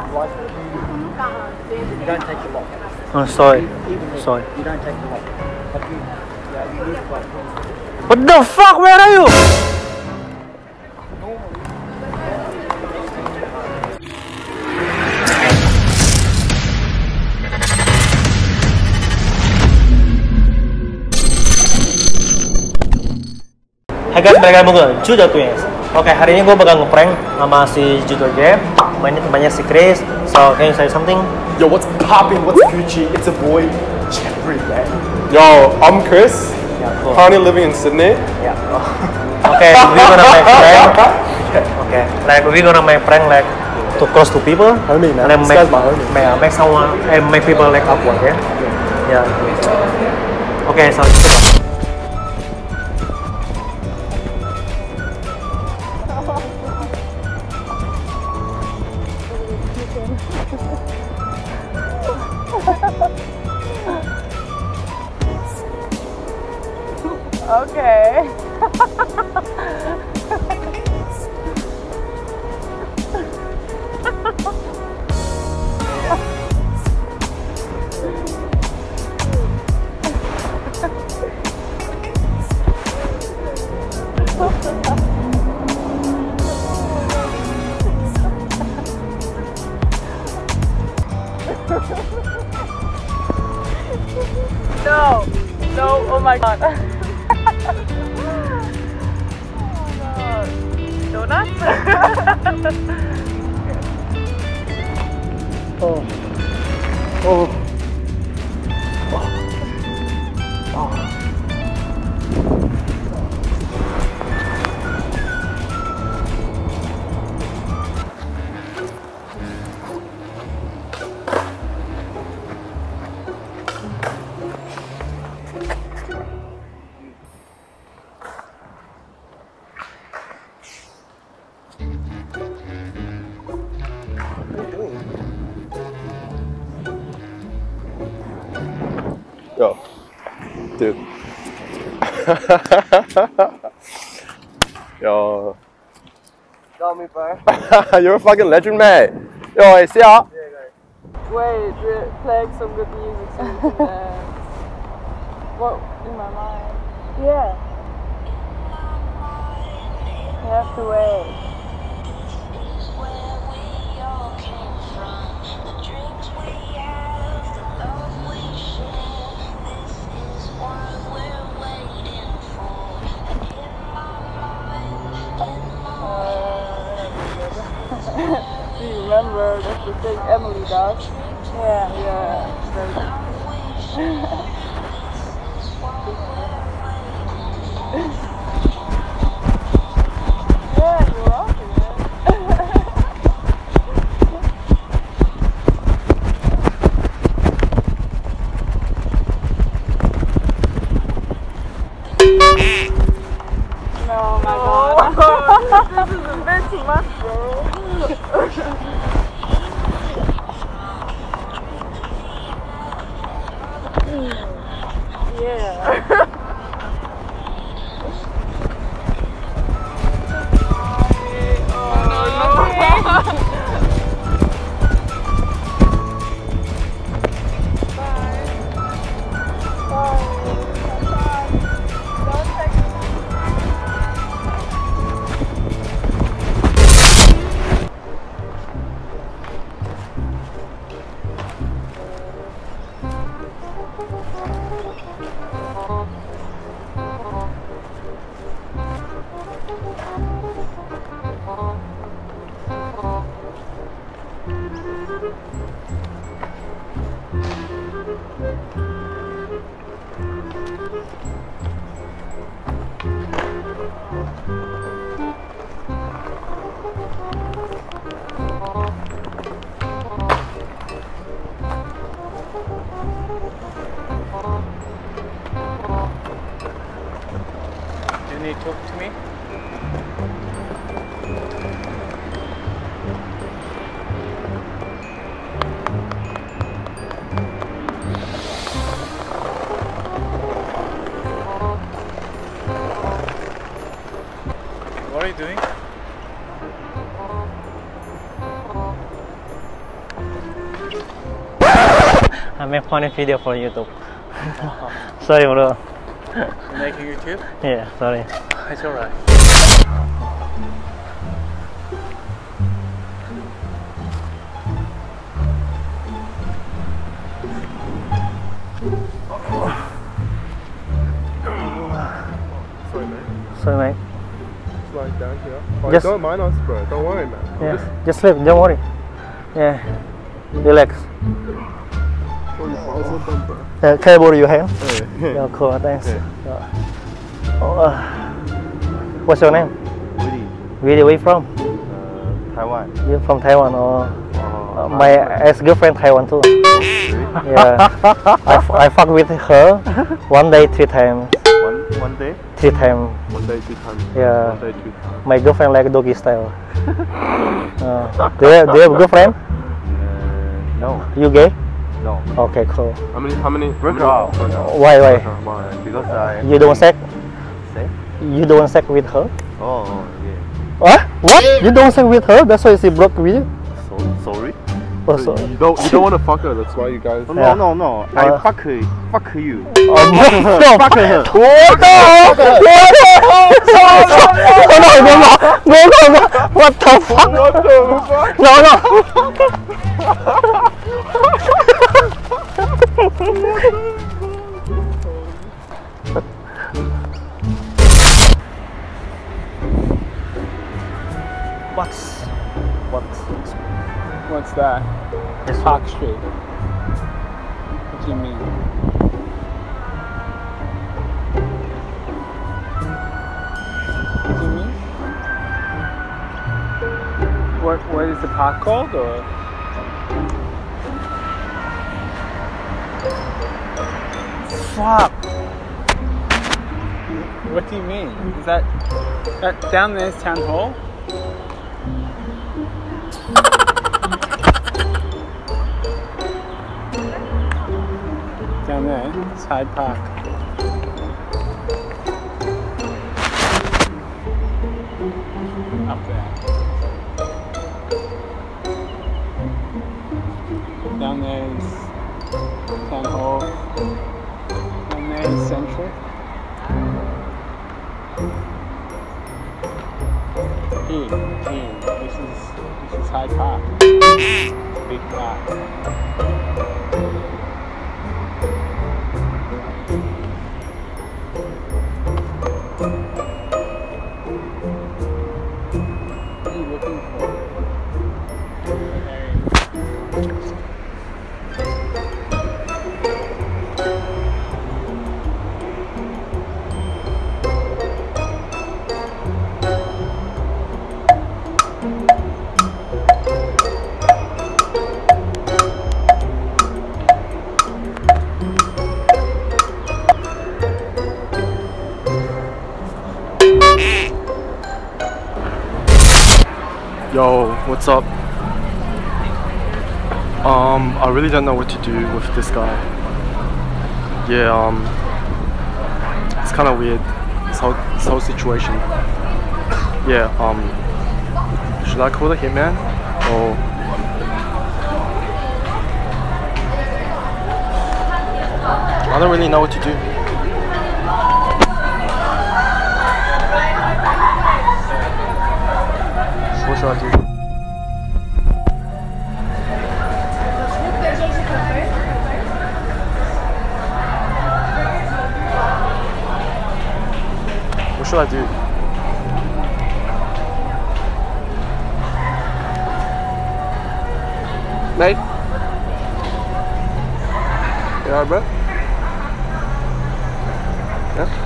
Like you don't take the lock. Oh, sorry. Sorry. You don't take the lock. Like you need to like. What the fuck? Where are you? Hai guys, balik lagi ke Judo Twins. Oke, hari ini gue bakal ngeprank sama si Judo Game. Ini temannya si Chris. So, can you say something? Yo, what's poppin'? What's Gucci? It's a boy, Jeffrey, man. Yo, I'm Chris. yeah, cool. Currently living in Sydney. Yeah. Okay, we're gonna make prank. Okay, like we're gonna make prank like too close to people. Homie, man. And then This guy's my homie. make someone and make people like awkward, yeah. Yeah. Okay, so. Okay. No, no, oh my god. Donuts? Oh. Oh. Yo, dude. Yo. Tell me, bro. You're a fucking legend, mate. Yo, hey, see ya. Wait, we're playing some good music so we can dance. What, in my mind? Yeah. You have to wait. Do you remember that's the thing Emily does? Yeah. Yeah. Yeah, you're rocking it. No, my god. This is a bit too much, bro. Yeah. Do you need to talk to me? I make funny video for YouTube. Sorry, bro. Making YouTube? Yeah, sorry. It's alright. Sorry, mate. Sorry, mate. Slide down here. Oh, Just- don't mind us, bro. Don't worry, man. Yeah, just sleep. Don't worry. Yeah, relax. Can I borrow your hand? Yeah, cool. Thanks. What's your name? Woody, Where you from? Taiwan. You from Taiwan or? My ex-girlfriend Taiwan too. Yeah, I fuck with her 1 day 3 times. One day? 3 times. 1 day, 2 times. Yeah. 1 day, 2 times. My girlfriend like doggy style. Do you have a girlfriend? No, You gay? no. Okay, cool. How many? Break up. Why? Why? Because I You don't sex? say? You don't sex with her? Oh, yeah. What? You don't sex with her? That's why she broke with you? Sorry? Oh, so. You don't want to fuck her. That's why you guys. Yeah. No. I fuck you. Oh, no, fuck her. What the? No. What the fuck? What the fuck? No. What's that? It's Park Street. What do you mean? What do you mean? What is the park called, or? Fuck. What do you mean? Is that down there's Town Hall? Down there, it's Hyde Park. Up there. Down there is Town Hall. Down there is Central. Here. This is Hyde Park. Big park. What are you looking for? Yo, what's up? I really don't know what to do with this guy. Yeah, it's kind of weird, this whole situation. Yeah, should I call the hitman? Or I don't really know what to do. What should I do? What should I do? Nate? You alright, bro? Yeah?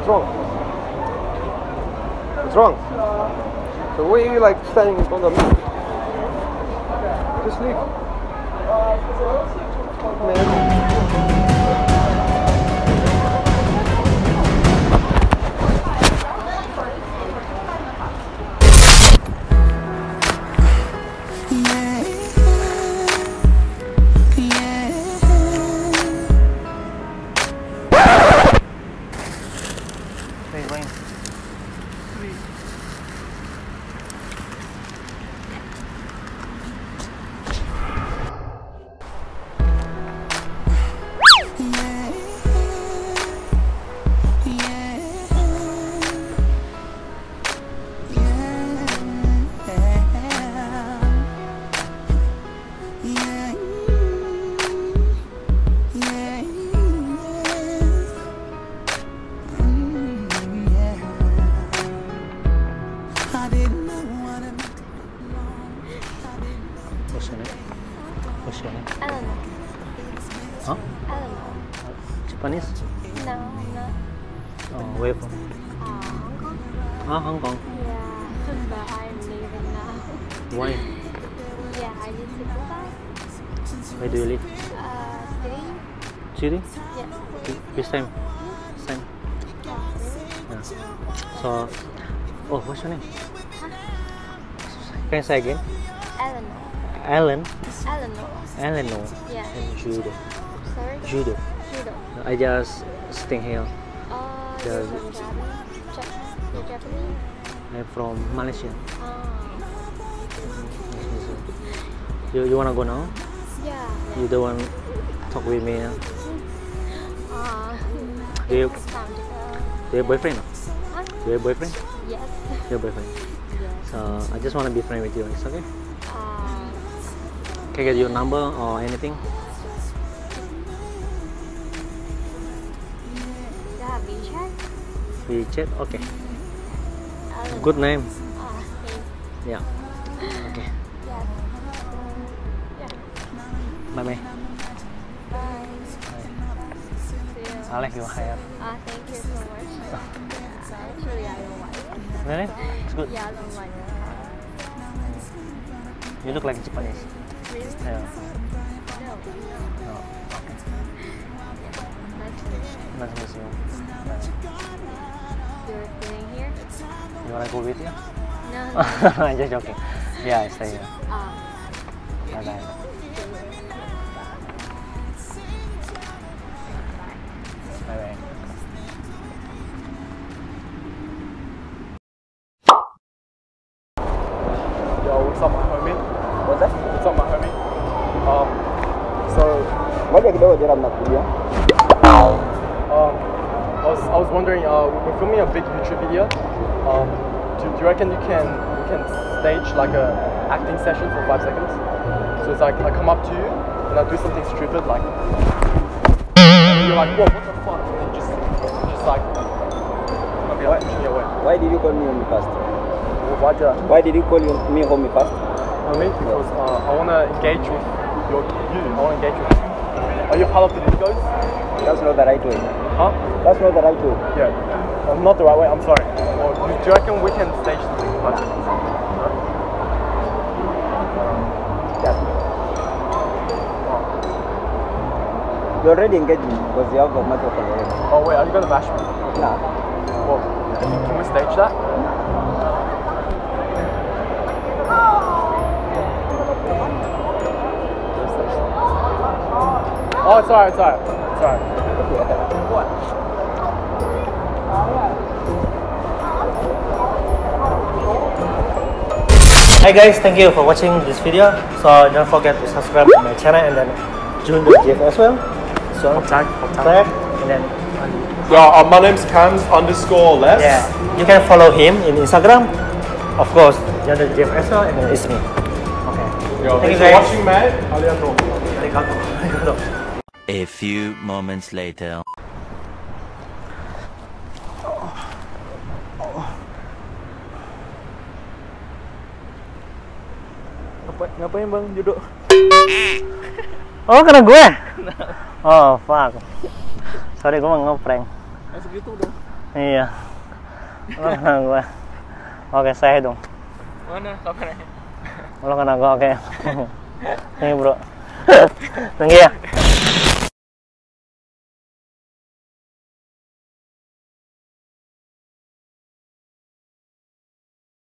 What's wrong? What's wrong? So why are you like standing in front of me? Just leave. Man. What's your name? I don't know. Huh? I don't know. Japanese? No, I'm not. Oh, where from? Hong Kong? Ah, Hong Kong. Yeah, but I'm leaving now. Why? Yeah, I live in Dubai. Where do you live? City? City? Yeah. Which time? Same. Yeah. So, oh, what's your name? Can you say again? Eleanor. Alan? Eleanor. Eleanor. Yeah. And Judo. Sorry? Judo. Judo. I just sitting here. You're Yeah. from You're Japanese? I'm from Malaysia. Oh. You wanna go now? Yeah. You don't want to talk with me? Do you It's time to go. do you have boyfriend? Huh? Do you have boyfriend? Yes. You have boyfriend. Yes. So I just want to be friend with you. It's okay? Uh, Can I get your number or anything? you have WeChat? WeChat? Okay. Eleanor. Good name. Thank Yeah. Okay. Yes. Yeah. Bye bye. Bye. See you. I'll let you hire. Thank you so much. Actually, I don't like it. Really? It's good. Yeah, I don't like it. You look like Japanese. Really? Yeah. No. No. Nice to meet you. Nice to meet you. You're staying here? You wanna go with you? No. No. I'm just joking. Yeah, I stay here. Bye bye. Bye bye. Yo, what's up, my homie? What's that? What's up, my homie? So, Ngoja kidogo jera mnakuja. I was wondering, we're filming a big YouTube video. Do you reckon you can stage like a acting session for 5 seconds? So it's like I come up to you and I do something stupid like, and you're like, whoa, what the fuck? And just like, okay, like pushing you away. Why did you call me homie first? Why Why did you call me homie first? homie? Because I want to engage with you. I want to engage with you. Are you part of the Migos? That's not the right way. Huh? That's not the right way. Yeah. Not the right way, I'm sorry. Or do you reckon we can stage something for 5 seconds? Yeah. You already engaged me because you have a microphone already. Oh wait, are you gonna bash me? Nah. Well, can we stage that? Oh, it's alright, it's alright. It's alright. What? Hi guys, thank you for watching this video. So don't forget to subscribe to my channel and then join the GF as well. So tag, and then Yeah, my name's Cams_Les. yeah, you can follow him in Instagram. Of course, join the GF as well, and then it's me. Okay. Yo, Thank you thanks for guys. watching, man. Arigato. Arigato. A few moments later. Ngapain bang duduk? Oh, kena gue? Oh, fuck. Sorry, gue mau ngeprank. Segitu dong. Iya. Mana gua? Oke, saya dong. Mana kameranya? Lo kan aku oke. Nih, Bro. Thank you ya.